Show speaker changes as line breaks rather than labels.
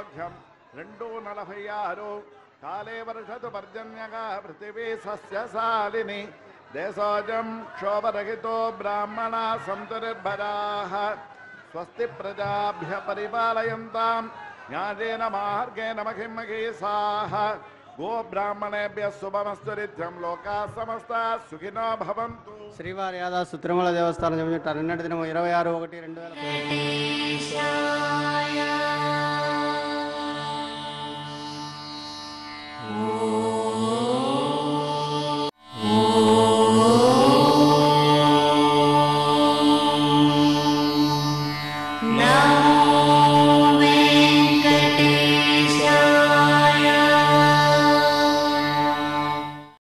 ఆరోగ్యం 2:46 కాలే వర్షతు పర్జన్యగా పృథివీ సస్యశాలిని దేశోజం క్షోభరహితో బ్రాహ్మణ సంతు నిర్భరాః స్వస్తి ప్రజాభ్య పరిపాలయంతాం న్యాయేన మార్గేణ మహిం మహీసాః గో బ్రాహ్మణేభ్య శుభమస్తు నిత్యం లోకా సమస్తా సుఖినో భవంతు.
శ్రీవారి యాదాసు తిరుమల దేవస్థానం 12 దినం 26/1/2020